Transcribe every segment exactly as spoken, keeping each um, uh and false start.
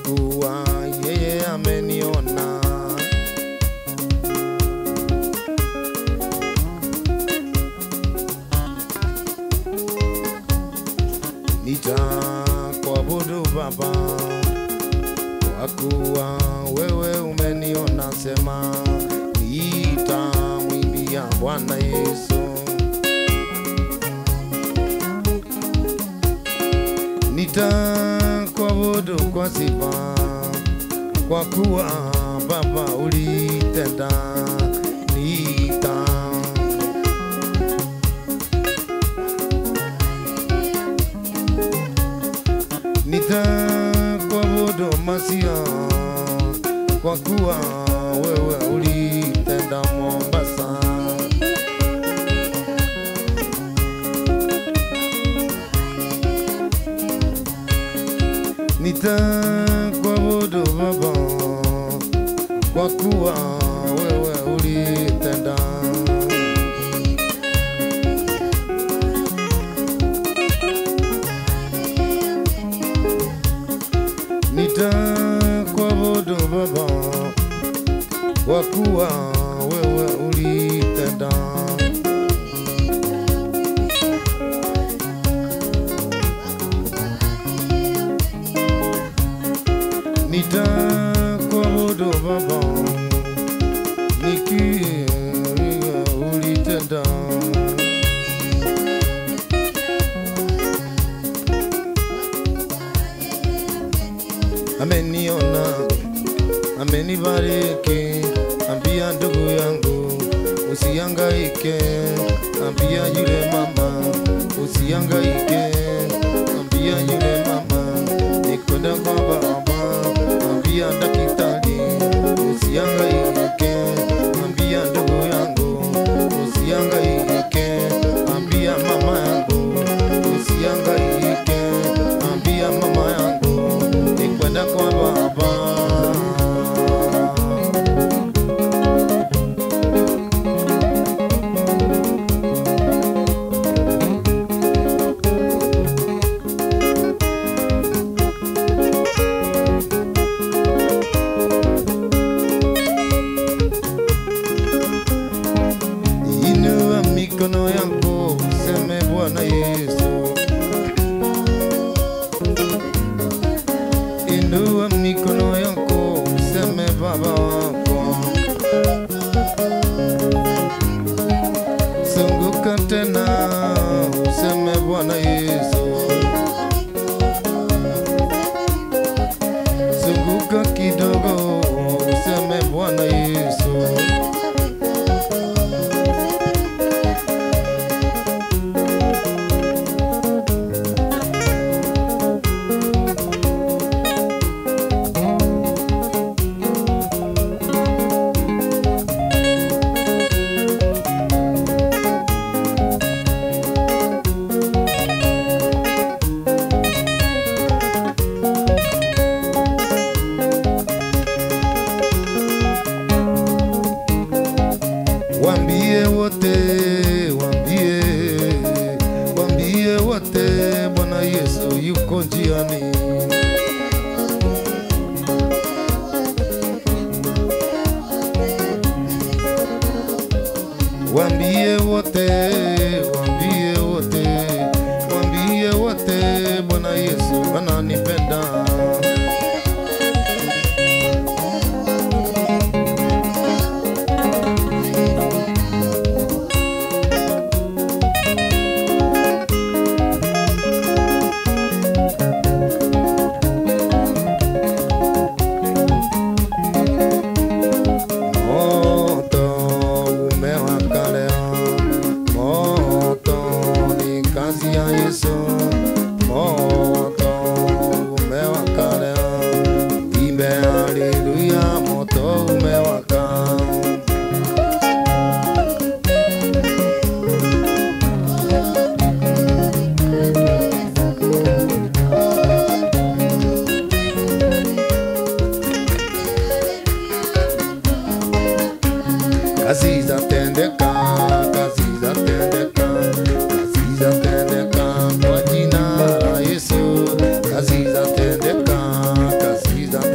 kuwa yeye ameniona. Nitakuabudu Baba kwa kuwa wewe umeniona. Sema nitamwimbia Bwana Yesu. Nitakuabudu kwa sifa kwa kuwa Baba ulitenda. Nita Nitakuabudu Masia kwa kuwa wewe ulitenda Mombasa. Nitakuabudu Baba kwa kuwa wewe ulitenda. Nitakuabudu Baba kwa kuwa wewe ulitenda. Nitakuabudu Baba nikiwa ulitenda. Ameniona, amenibariki. Ambia ndugu yangu usihangaike. Ambia yule mama usihangaike. Ambia yule mama nikwenda kwa Baba. Ambia daktari usihangaike. Ambia ndugu yangu usihangaike. Ambia mama yangu usihangaike. Ambia mama yangu nikwenda kwa Baba. Inua mikono yako useme Bwana Yesu. Inua mikono yako useme Baba wako. Zunguka tena useme Bwana Yesu. Zunguka kidogo useme Bwana Yesu. Wambie wote, wambie, wambie wote Bwana Yesu yuko njiani. Wambie wote, wambie wote, wambie wote Bwana Yesu ananipenda. Kazi zatendeka, kazi zatendeka, kazi zatendeka kwa jina la Yesu. Kazi zatendeka, kazi zatendeka.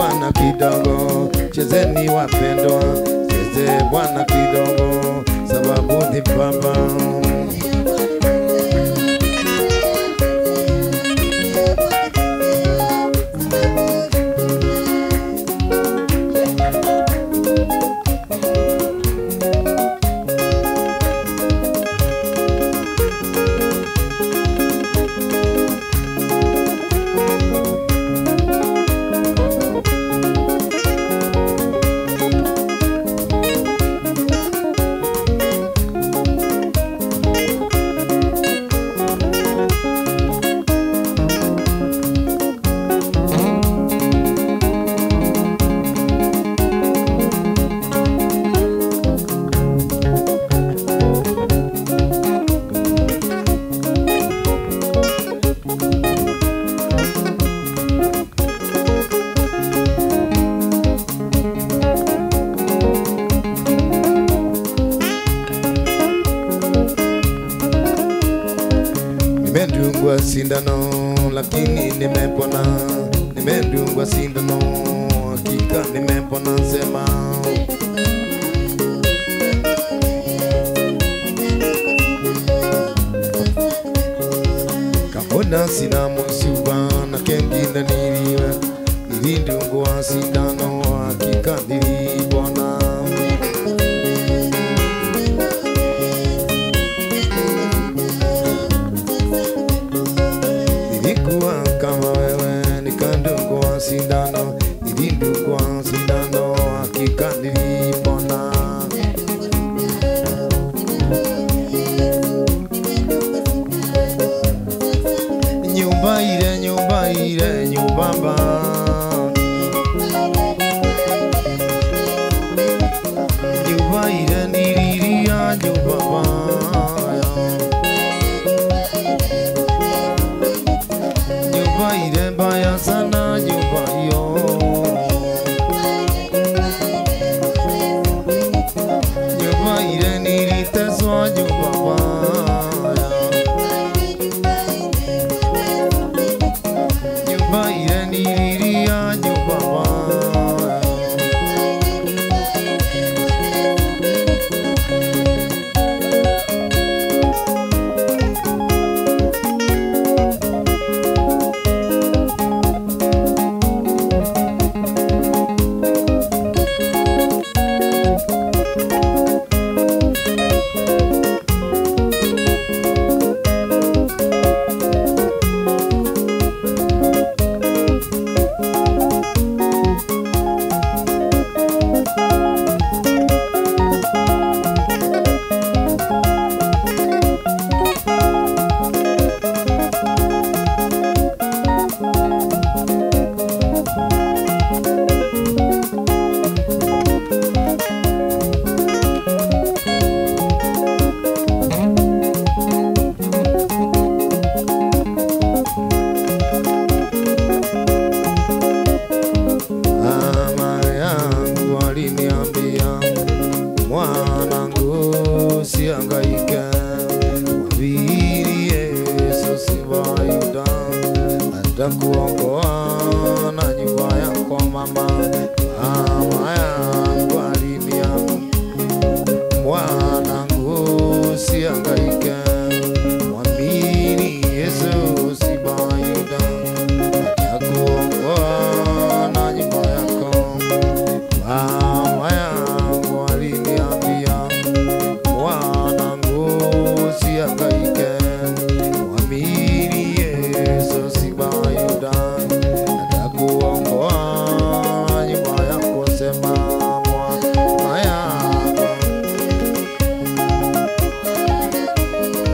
Bwana kidogo, chezeni wapendwa, cheze Bwana kidogo, sababu ni Baba. Nimedungwa sindano lakini nimepona, nimedungwa sindano hakika nimepona, sema kabona sina msuba na kengine niliwe, nilidungwa sindano hakika nilipona. Sindano, nilidungwa sindano hakika nilipona. Nyumba ile, nyumba ile, nyumba mba, nyumba ile nililia, nyumba mbaya, nyumba ile mbaya sana, nyumba yo, nyumba ile niliteswa, nyumba mbaya, nyumba ile nililia, nyumba mbaya. Usihangaike, mwambie Yesu siwayuda, atakuokoa na nyumba yako mama. Mama yangu aliniambia, mwanangu usihangaike, mwambie Yesu siwayuda, atakuokoa na nyumba yako. Mama yangu aliniambia, mwanangu usihangaike, mwamini Yesu sibayuda, atakuokoa nyumba yako, sema mwana yangu.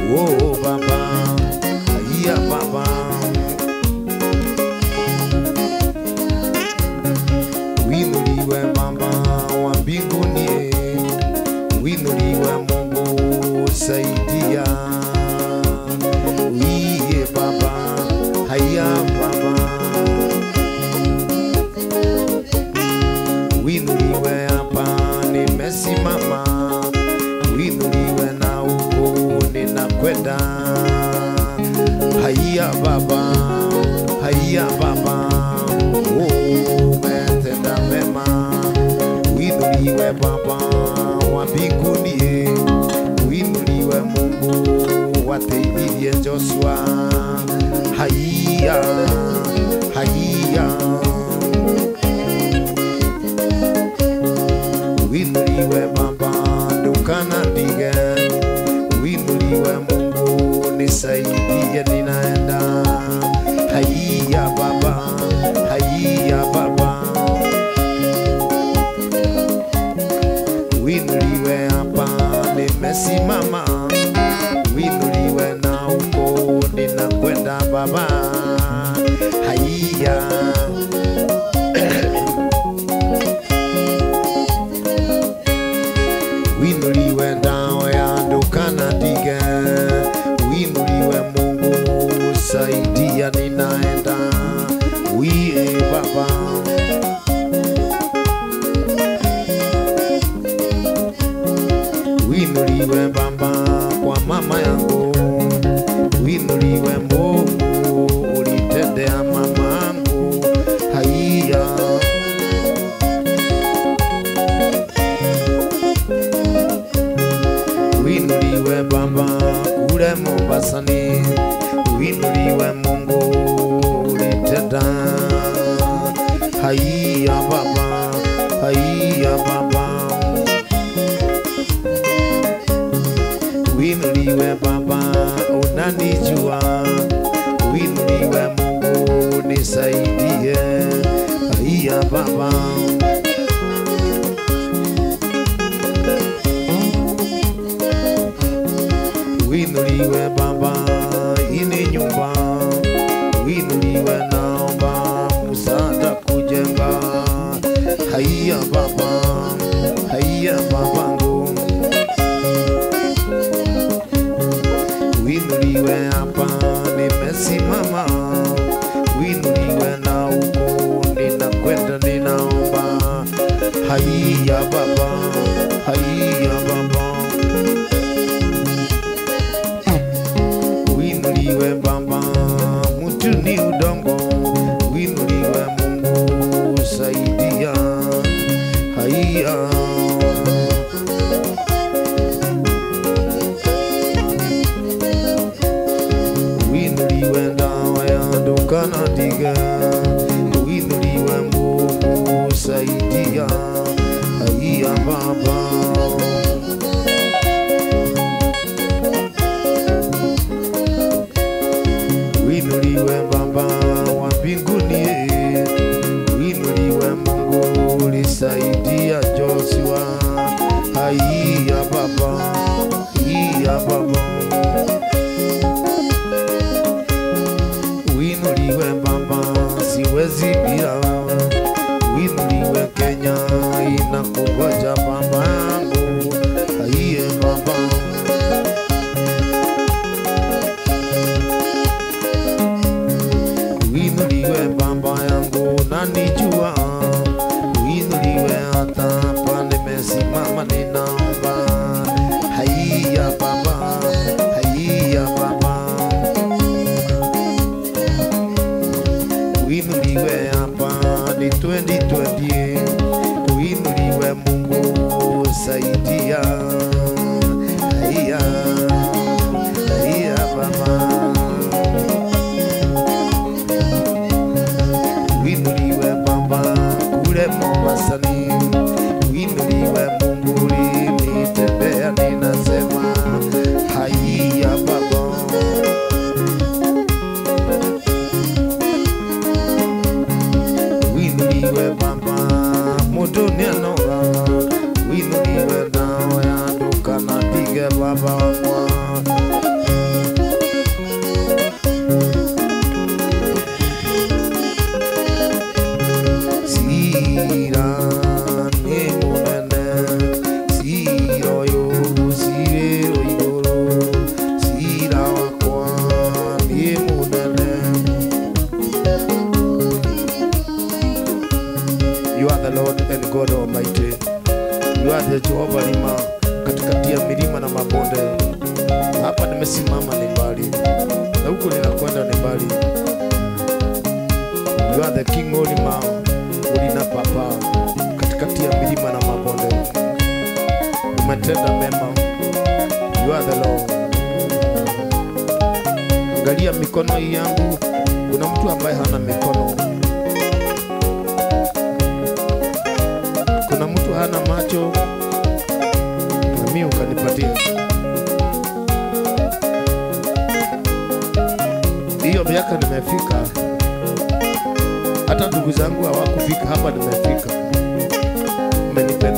Oh Baba, haya Baba. Winuliwe Baba wa mbinguni, winuliwe Mungu saidia. Wiye Baba, haya Baba. Winuliwe hapa nimesimama, winuliwe na huko ninakwenda. Haya Baba, haya Baba. Oh, umetenda mema. Winuliwe Baba wa mbinguni, winuliwe Mungu wateilie Joshua. Haya, haya. Winuliwe Baba dukana dige, winuliwe Mungu nisaidie ninaenda. Haya Baba, haya Baba. Winuliwe hapa nimesimama, winuliwe na huko ninakwenda Baba. Haya. Winuliwe dawa ya dukana dige, winuliwe Mungu saidia ninaenda. Wiye Baba. Winuliwe Baba kwa mama yangu, winuliwe Mungu ulitendea mama yangu. Haya. Winuliwe Baba kule Mombasani, winuliwe Mungu ulitenda. Haya Baba, haya Baba. Winuliwe Baba unanijua, winuliwe Mungu nisaidie. Haya Baba. Winuliwe Baba ini nyumba, winuliwe naomba msaada kujenga. Haya Baba, haya babangu. Winuliwe hapa nimesimama, winuliwe na huko ninakwenda ninaomba. Haya Baba, haya Baba. Winuliwe Baba mtu ni udongo, winuliwe Mungu saidia. Haya. Winuliwe dawa ya dukana dige, winuliwe Mungu saidia. Haya Baba. Winuliwe Baba wa mbinguni, winuliwe Mungu ulisaidia Joshua. Haya Baba, haya Baba. Winuliwe Baba Lord and God Almighty. You are the Jehovah Rima, katikati ya milima na mabonde. Hapa nimesimama ni mbali, na huko ninakwenda ni mbali. You are the King Olima, ulina papa, katikati ya milima na mabonde. Umetenda mema. You are the Lord. Angalia mikono yangu, kuna mtu ambaye hana mikono. Kuna mtu hana macho, na mimi ukanipatia. Hiyo miaka nimefika, hata ndugu zangu hawakufika hapa nimefika. Umenipenda.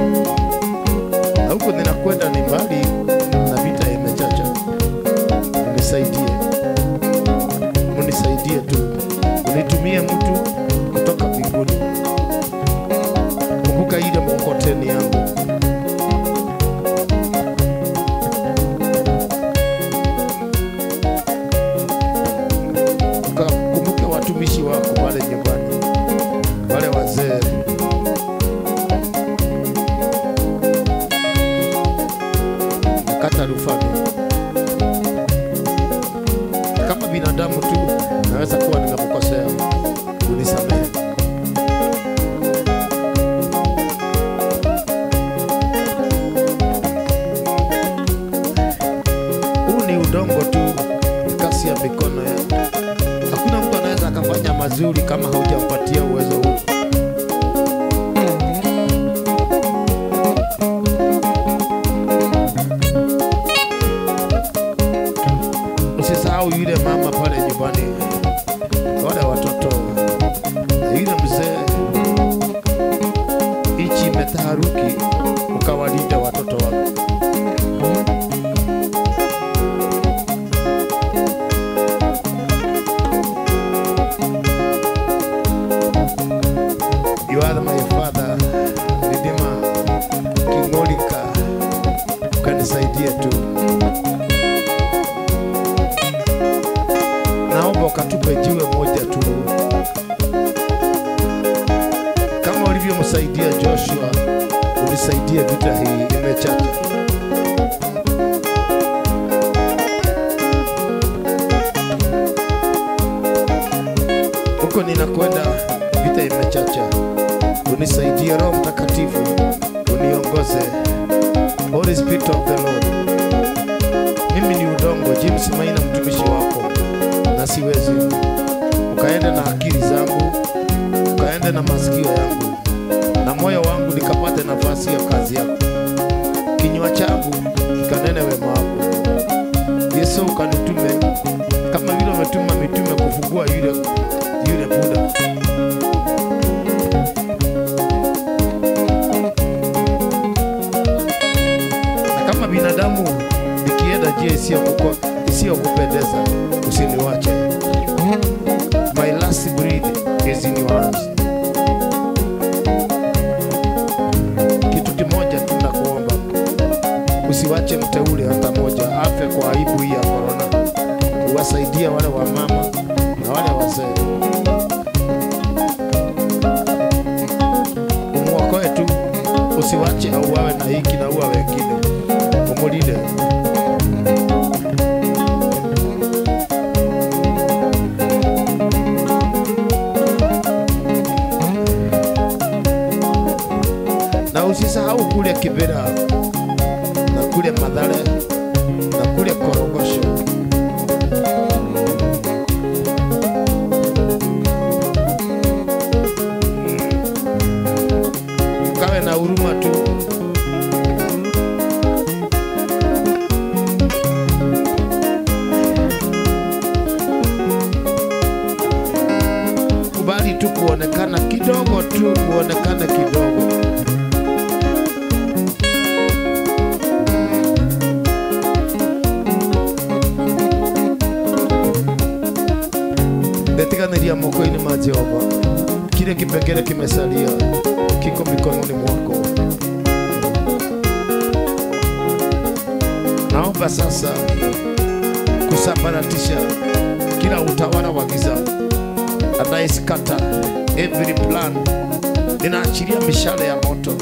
Na huko ninakwenda ni mbali, na vita imechacha. Unisaidie. Unisaidie tu. Unitumie mtu kutoka mbinguni. Kumbuka ile mkokoteni yangu. Kumbuka watumishi wako wale nyumbani, wale wazee. Kata rufani. Kama binadamu tu naweza kuwa nimekukosea, unisamehe. Huu ni udongo tu, kasi ya mikono ya. Hakuna mtu anaweza akafanya mazuri kama haujampatia uwezo huu. Usisahau yule mama pale nyumbani, wale watoto, yule mzee. Ichi imetaharuki, ukawalinda watoto wako. You are my father, Redeemer, King Olika. Ukanisaidia tu. Naomba ukatupe jiwe moja tu, kama ulivyomsaidia Joshua, unisaidie vita hii imechacha. Huko ninakwenda vita imechacha. Unisaidie Roho Mtakatifu, uniongoze. Holy Spirit of the Lord. Mimi ni udongo, James Maina mtumishi wako, na siwezi. Ukaende na akili zangu, ukaende na masikio yangu, na moyo wangu nikapate nafasi ya kazi yako. Kinywa changu kikanene wema wako. Yesu ukanitume kama vile umetuma mitume kufungua yule yule Buddha. Na kama binadamu nikienda je isiyo kuko isiyo kupendeza, usiniwache. My last breath is in your hands. Kitu kimoja tunakuomba, usiwache mteule hata moja afe kwa aibu hii ya corona. Uwasaidie wale wa mama na wale wazee. Umuokoe tu, usiwache au wawe na hiki na uwa wengine. Umulinde. Na usisahau kule Kibera, na kule Mathare, na kule Korogosho. Ukawe na huruma tu. Kubali tu kuonekana kidogo tu, kuonekana kidogo. Netiganiria moko-ini ma Jehova. Kile kipengele kimesalia kiko mikononi mwako. Naomba sasa kusambaratisha kila utawala wa giza anayesikata every plan ninaachilia mishale ya moto.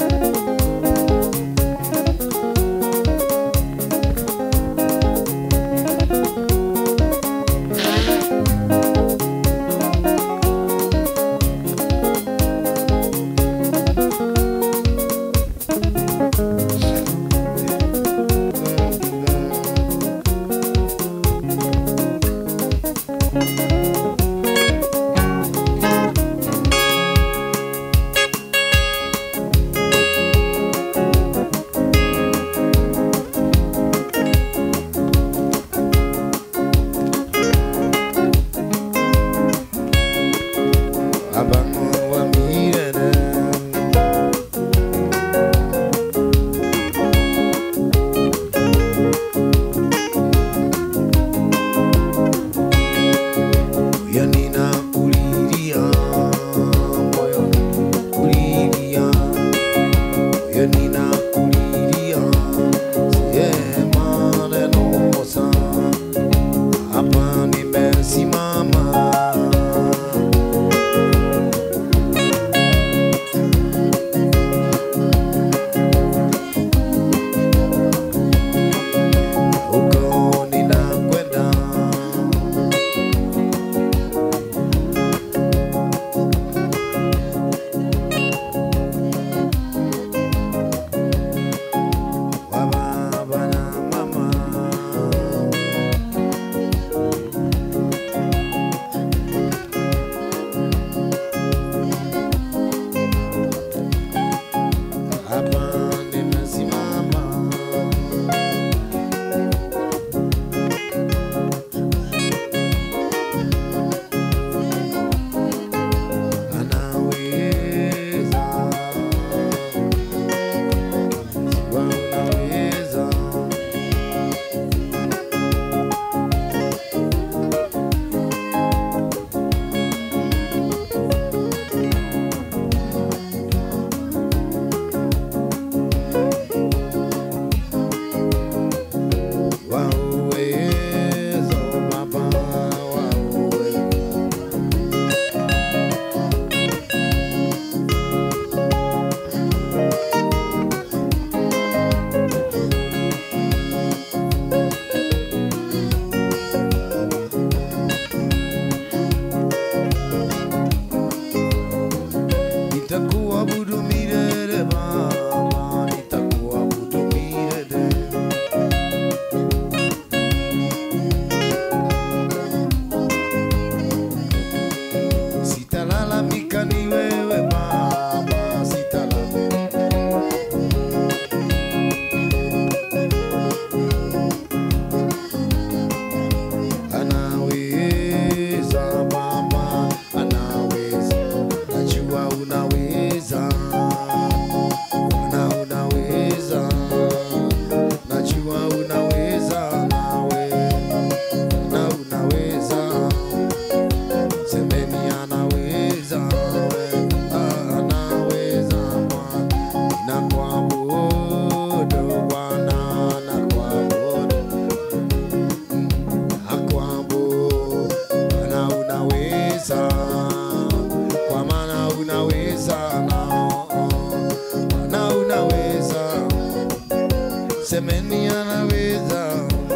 semeni anaweza,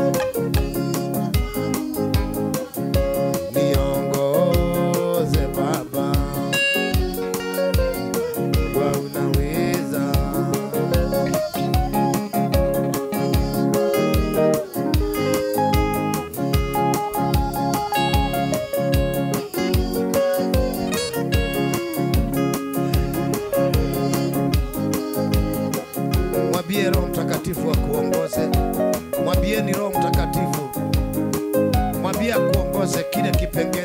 niongoze Baba, kwa unaweza. Mwambie Roho Mtakatifu akuongoze. Mwambie ni Roho Mtakatifu. Mwambie akuongoze kile kipengele